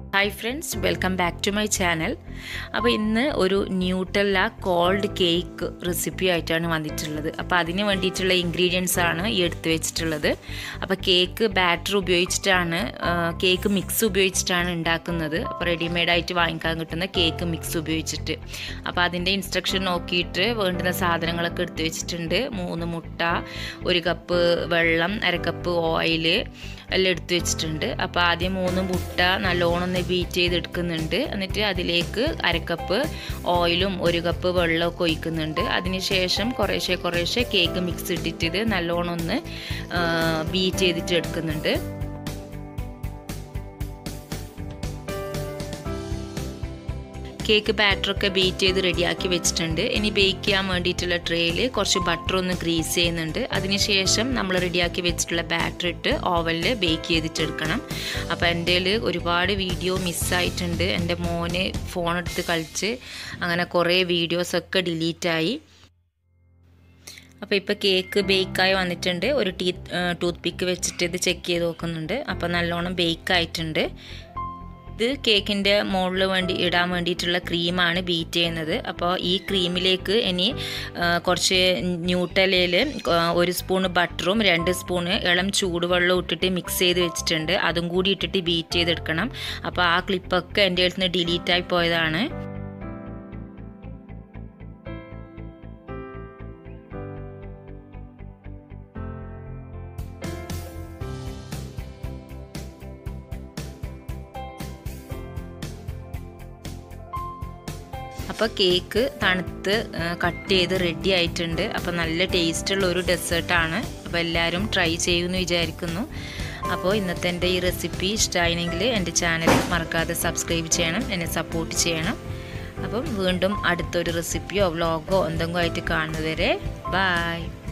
Hi friends, welcome back to my channel. അപ്പോൾ ഇന്ന് ഒരു ന്യൂട്ടല്ല കോൾഡ് കേക്ക് റെസിപ്പി ആയിട്ടാണ് വന്നിട്ടുള്ളത്. അപ്പോൾ അതിന് വേണ്ടിയിട്ടുള്ള ഇൻഗ്രീഡിയൻസ് ആണ് ഈ എടുത്തു വെച്ചിട്ടുള്ളത്. അപ്പോൾ കേക്ക് ബാറ്റർ ഉപയോഗിച്ചിട്ടാണ് കേക്ക് മിക്സ് ഉപയോഗിച്ചിട്ടാണ് ഉണ്ടാക്കുന്നത്. അപ്പോൾ റെഡിമെയ്ഡ് ആയിട്ട് വാങ്ങിക്കാൻ കിട്ടുന്ന കേക്ക് മിക്സ് ഉപയോഗിച്ചിട്ട്. അപ്പോൾ അതിൻ്റെ ഇൻസ്ട്രക്ഷൻ നോക്കിയിട്ട് വേണ്ടുന്ന സാധനങ്ങളൊക്കെ എടുത്തു വെച്ചിട്ടുണ്ട്. 3 മുട്ട, 1 കപ്പ് വെള്ളം, 1/2 കപ്പ് ഓയിൽ എല്ലാം എടുത്തു വെച്ചിട്ടുണ്ട്. അപ്പോൾ ആദ്യം 3 മുട്ട നല്ലോണം ബീറ്റ് ചെയ്തെടുക്കുന്നുണ്ട്. എന്നിട്ട് അതിലേക്ക് 1/2 കപ്പ് ഓയിലും 1 കപ്പ് വെള്ളമൊക്കെ ഒഴിക്കുന്നുണ്ട്. അതിനുശേഷം കുറേശ്ശെ കേക്ക് മിക്സ് ഇട്ടിട്ട് ഇത് നല്ലോണം ഒന്ന് ബീറ്റ് ചെയ്തിട്ട് എടുക്കുന്നുണ്ട്. കേക്ക് ബാറ്ററൊക്കെ ബീറ്റ് ചെയ്ത് റെഡിയാക്കി വെച്ചിട്ടുണ്ട്. ഇനി ബേക്ക് ചെയ്യാൻ വേണ്ടിയിട്ടുള്ള ട്രേയിൽ കുറച്ച് ബട്ടർ ഒന്ന് ഗ്രീസ് ചെയ്യുന്നുണ്ട്. അതിനുശേഷം നമ്മൾ റെഡിയാക്കി വെച്ചിട്ടുള്ള ബാറ്റർ ഇട്ട് ഓവനിൽ ബേക്ക് ചെയ്തിട്ടെടുക്കണം. അപ്പോൾ എൻ്റെ ഒരുപാട് വീഡിയോ മിസ്സായിട്ടുണ്ട്. എൻ്റെ മോന് ഫോൺ എടുത്ത് കളിച്ച് അങ്ങനെ കുറേ വീഡിയോസൊക്കെ ഡിലീറ്റായി. അപ്പോൾ ഇപ്പോൾ കേക്ക് ബേക്കായി വന്നിട്ടുണ്ട്. ഒരു ടൂത്ത് പിക്ക് വെച്ചിട്ട് ഇത് ചെക്ക് ചെയ്ത് നോക്കുന്നുണ്ട്. അപ്പോൾ നല്ലോണം ബേക്കായിട്ടുണ്ട്. ഇത് കേക്കിൻ്റെ മുകളിൽ ഇടാൻ വേണ്ടിയിട്ടുള്ള ക്രീമാണ് ബീറ്റ് ചെയ്യുന്നത്. അപ്പോൾ ഈ ക്രീമിലേക്ക് ഇനി കുറച്ച് ന്യൂട്ടലയിൽ 1 സ്പൂണ് ബട്ടറും 2 സ്പൂണ് ഇളം ചൂടുവെള്ളം ഇട്ടിട്ട് മിക്സ് ചെയ്ത് വെച്ചിട്ടുണ്ട്. അതും കൂടി ഇട്ടിട്ട് ബീറ്റ് ചെയ്തെടുക്കണം. അപ്പോൾ ആ ക്ലിപ്പൊക്കെ എൻ്റെ അടുത്ത് നിന്ന് ഡിലീറ്റായി പോയതാണ്. അപ്പോൾ കേക്ക് തണുത്ത് കട്ട് ചെയ്ത് റെഡി ആയിട്ടുണ്ട്. അപ്പോൾ നല്ല ടേസ്റ്റുള്ള ഒരു ഡെസേർട്ടാണ്. അപ്പോൾ എല്ലാവരും ട്രൈ ചെയ്യുമെന്ന് വിചാരിക്കുന്നു. അപ്പോൾ ഇന്നത്തെ എൻ്റെ ഈ റെസിപ്പി ഇഷ്ടമായെങ്കിൽ എൻ്റെ ചാനൽ മറക്കാതെ സബ്സ്ക്രൈബ് ചെയ്യണം, എന്നെ സപ്പോർട്ട് ചെയ്യണം. അപ്പം വീണ്ടും അടുത്തൊരു റെസിപ്പിയോ വ്ളോഗോ എന്തെങ്കിലും ആയിട്ട് കാണുന്നവരെ ബൈ.